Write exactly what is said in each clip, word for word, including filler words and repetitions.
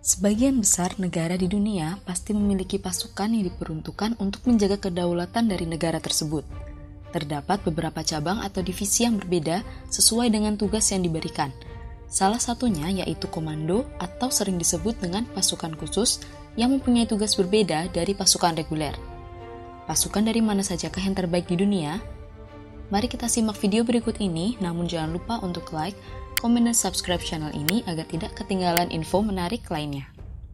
Sebagian besar negara di dunia pasti memiliki pasukan yang diperuntukkan untuk menjaga kedaulatan dari negara tersebut. Terdapat beberapa cabang atau divisi yang berbeda sesuai dengan tugas yang diberikan. Salah satunya yaitu komando atau sering disebut dengan pasukan khusus yang mempunyai tugas berbeda dari pasukan reguler. Pasukan dari mana sajakah yang terbaik di dunia? Mari kita simak video berikut ini, namun jangan lupa untuk like, komen, dan subscribe channel ini agar tidak ketinggalan info menarik lainnya.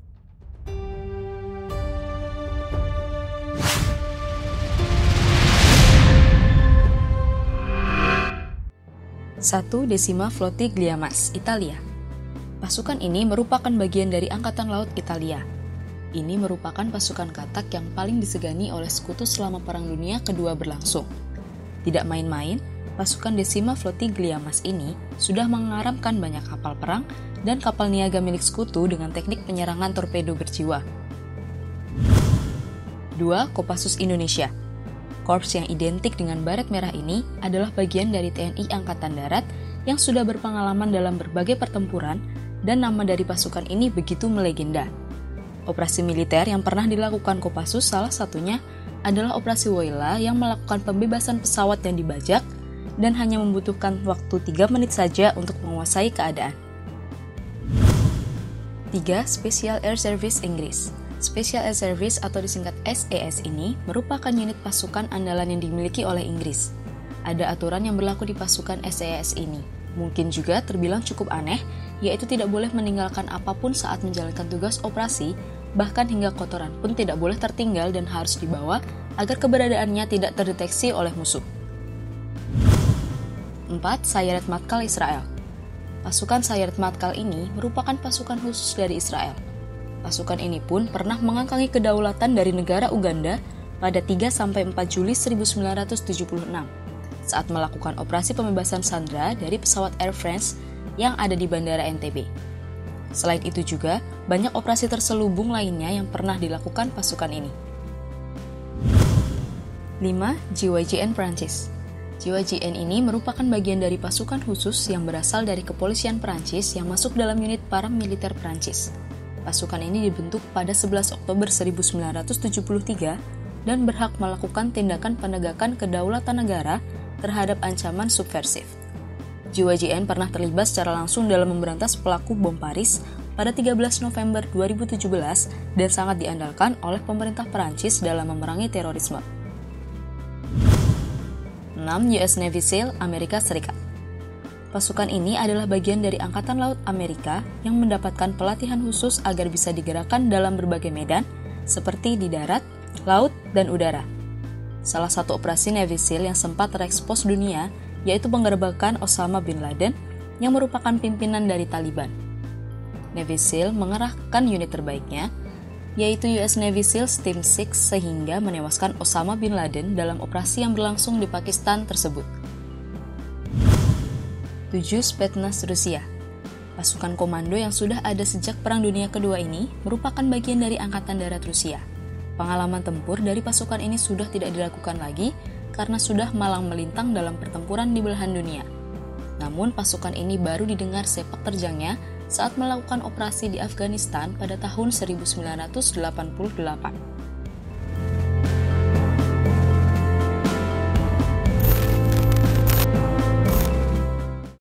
satu. Decima Flottiglia Mas, Italia. Pasukan ini merupakan bagian dari Angkatan Laut Italia. Ini merupakan pasukan katak yang paling disegani oleh sekutu selama Perang Dunia Kedua berlangsung. Tidak main-main, pasukan Decima Flottiglia Mas ini sudah mengaramkan banyak kapal perang dan kapal niaga milik sekutu dengan teknik penyerangan torpedo berjiwa. dua. Kopassus Indonesia. Korps yang identik dengan baret merah ini adalah bagian dari T N I Angkatan Darat yang sudah berpengalaman dalam berbagai pertempuran dan nama dari pasukan ini begitu melegenda. Operasi militer yang pernah dilakukan Kopassus salah satunya adalah Operasi Woyla yang melakukan pembebasan pesawat yang dibajak dan hanya membutuhkan waktu tiga menit saja untuk menguasai keadaan. tiga. Special Air Service Inggris. Special Air Service atau disingkat S A S ini merupakan unit pasukan andalan yang dimiliki oleh Inggris. Ada aturan yang berlaku di pasukan S A S ini. Mungkin juga terbilang cukup aneh, yaitu tidak boleh meninggalkan apapun saat menjalankan tugas operasi, bahkan hingga kotoran pun tidak boleh tertinggal dan harus dibawa agar keberadaannya tidak terdeteksi oleh musuh. empat. Sayeret Matkal Israel. Pasukan Sayeret Matkal ini merupakan pasukan khusus dari Israel. Pasukan ini pun pernah mengangkangi kedaulatan dari negara Uganda pada tiga sampai empat Juli seribu sembilan ratus tujuh puluh enam saat melakukan operasi pembebasan sandera dari pesawat Air France yang ada di Bandara N T B. Selain itu juga, banyak operasi terselubung lainnya yang pernah dilakukan pasukan ini. lima. G Y G N Prancis. G Y G N ini merupakan bagian dari pasukan khusus yang berasal dari kepolisian Prancis yang masuk dalam unit paramiliter Prancis. Pasukan ini dibentuk pada sebelas Oktober seribu sembilan ratus tujuh puluh tiga dan berhak melakukan tindakan penegakan kedaulatan negara terhadap ancaman subversif. G Y G N pernah terlibat secara langsung dalam memberantas pelaku bom Paris pada tiga belas November dua ribu tujuh belas dan sangat diandalkan oleh pemerintah Perancis dalam memerangi terorisme. enam. U S Navy SEAL Amerika Serikat. Pasukan ini adalah bagian dari Angkatan Laut Amerika yang mendapatkan pelatihan khusus agar bisa digerakkan dalam berbagai medan, seperti di darat, laut, dan udara. Salah satu operasi Navy SEAL yang sempat terekspos dunia yaitu penggerbekan Osama bin Laden yang merupakan pimpinan dari Taliban. Navy SEAL mengerahkan unit terbaiknya, yaitu U S Navy SEAL Team enam sehingga menewaskan Osama bin Laden dalam operasi yang berlangsung di Pakistan tersebut. tujuh. Spetsnaz Rusia. Pasukan komando yang sudah ada sejak Perang Dunia Kedua ini merupakan bagian dari Angkatan Darat Rusia. Pengalaman tempur dari pasukan ini sudah tidak dilakukan lagi karena sudah malang melintang dalam pertempuran di belahan dunia. Namun pasukan ini baru didengar sepak terjangnya saat melakukan operasi di Afghanistan pada tahun seribu sembilan ratus delapan puluh delapan.